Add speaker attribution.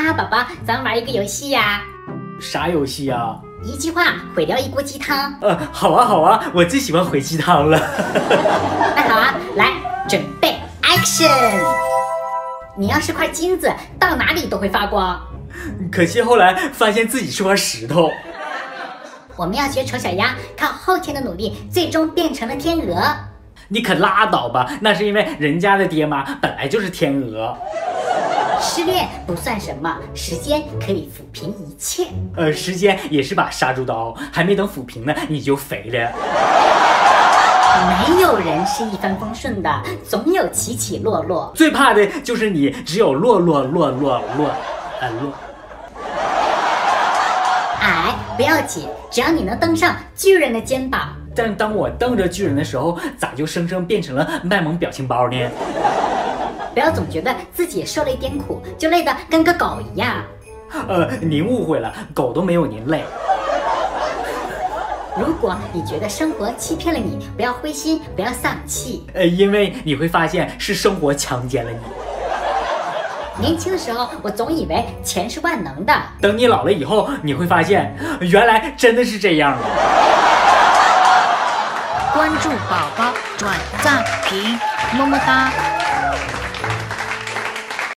Speaker 1: 哈，宝宝，咱们玩一个游戏呀。
Speaker 2: 啥游戏啊？
Speaker 1: 一句话毁掉一锅鸡汤。
Speaker 2: 好啊好啊，我最喜欢毁鸡汤了。
Speaker 1: 那好啊，来，准备 ，action！ 你要是块金子，到哪里都会发光。
Speaker 2: 可惜后来发现自己是块石头。
Speaker 1: 我们要学丑小鸭，靠后天的努力，最终变成了天鹅。
Speaker 2: 你可拉倒吧，那是因为人家的爹妈本来就是天鹅。
Speaker 1: 失恋不算什么，时间可以抚平一切。
Speaker 2: 时间也是把杀猪刀，还没等抚平呢，你就肥了。
Speaker 1: 没有人是一帆风顺的，总有起起落落。
Speaker 2: 最怕的就是你，只有落。
Speaker 1: 矮不要紧，只要你能登上巨人的肩膀。
Speaker 2: 但当我瞪着巨人的时候，咋就生生变成了卖萌表情包呢？
Speaker 1: 不要总觉得自己受了一点苦，就累得跟个狗一样。
Speaker 2: 您误会了，狗都没有您累。
Speaker 1: 如果你觉得生活欺骗了你，不要灰心，不要丧气。
Speaker 2: 因为你会发现是生活强奸了你。
Speaker 1: 年轻的时候，我总以为钱是万能的。
Speaker 2: 等你老了以后，你会发现，原来真的是这样的。
Speaker 3: 关注宝宝，转赞评，么么哒。